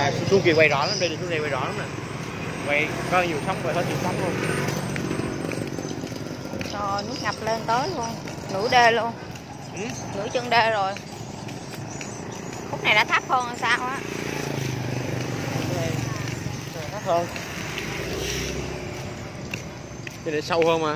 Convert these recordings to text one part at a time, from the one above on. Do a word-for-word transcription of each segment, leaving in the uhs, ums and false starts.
là xuống kia quay rõ lắm, đây xuống đây quay rõ lắm nè, quay có nhiều sóng, quay hết nhiều sóng luôn. Rồi nước ngập lên tới luôn, nửa đê luôn, ừ? Nửa chân đê rồi. Khúc này đã thấp hơn hay sao á? Thấp hơn, cái này sâu hơn mà.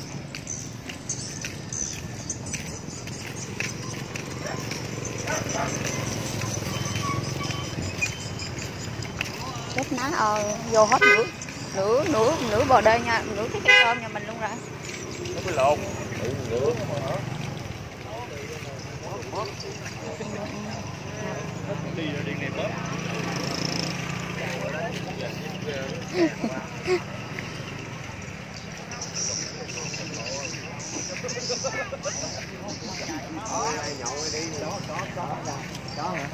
Chết má ơi, vô hết nửa nửa nửa nửa bò đê nha, nửa cái cây tôm nhà mình luôn rồi. Nó phải lộn. Nửa. Đi rồi điện này bớt. Nhậu đi đó đó đó đó hả?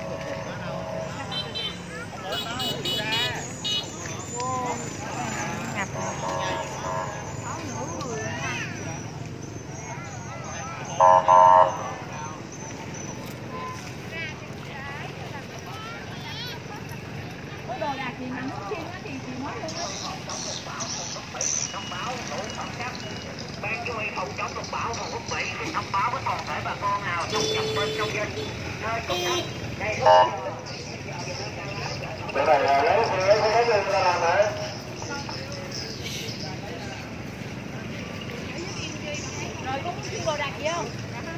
Ngập. Có đồ đạc gì mà muốn xin thì chị nói luôn á. Thông báo đủ khẩn cấp. Ban chỉ huy phòng chống lụt bão phòng quốc bị thông báo với toàn thể bà con nào trong nhập bên trong dân nơi công tác đây. Đây là lấy lấy lấy lấy ra làm đấy. Rồi có muốn xin đồ đạc gì không?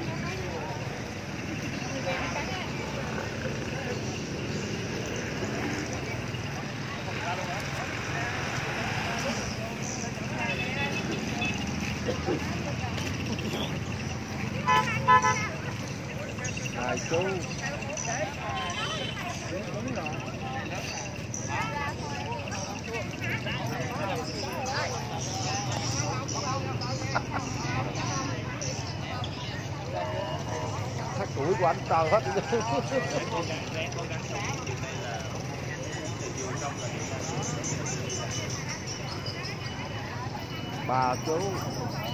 À, chú thắt tuổi của anh tao hết. Bà chú